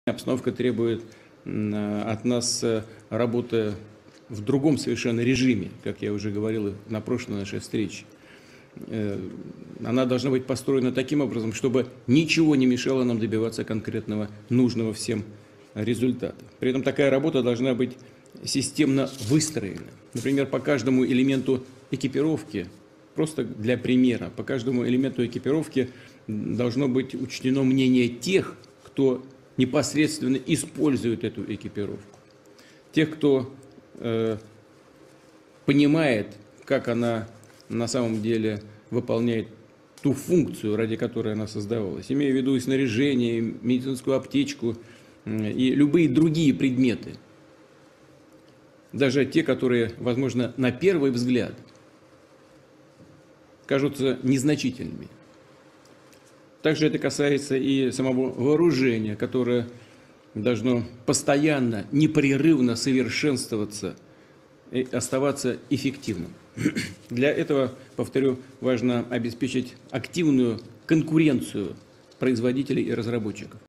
Обстановка требует от нас работы в другом совершенно режиме, как я уже говорил на прошлой нашей встрече. Она должна быть построена таким образом, чтобы ничего не мешало нам добиваться конкретного, нужного всем результата. При этом такая работа должна быть системно выстроена. Например, по каждому элементу экипировки, просто для примера, по каждому элементу экипировки должно быть учтено мнение тех, кто непосредственно использует эту экипировку. Тех, кто понимает, как она на самом деле выполняет ту функцию, ради которой она создавалась. Имея в виду и снаряжение, и медицинскую аптечку, и любые другие предметы. Даже те, которые, возможно, на первый взгляд кажутся незначительными. Также это касается и самого вооружения, которое должно постоянно, непрерывно совершенствоваться и оставаться эффективным. Для этого, повторю, важно обеспечить активную конкуренцию производителей и разработчиков.